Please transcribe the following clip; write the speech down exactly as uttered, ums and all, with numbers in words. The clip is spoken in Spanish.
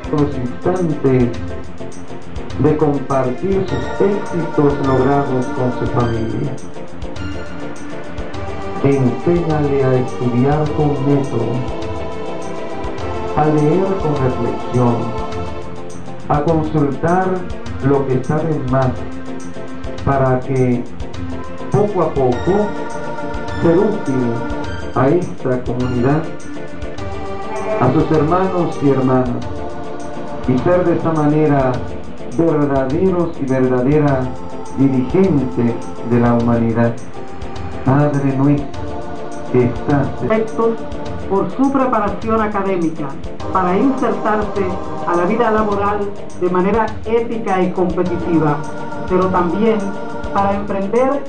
los instantes de compartir sus éxitos logrados con su familia. Enséñale a estudiar con método, a leer con reflexión, a consultar lo que sabe más, para que poco a poco ser útil a esta comunidad, a sus hermanos y hermanas, y ser de esta manera verdaderos y verdaderas dirigentes de la humanidad. Padre nuestro que estás Electos por su preparación académica para insertarse a la vida laboral de manera ética y competitiva, pero también para emprender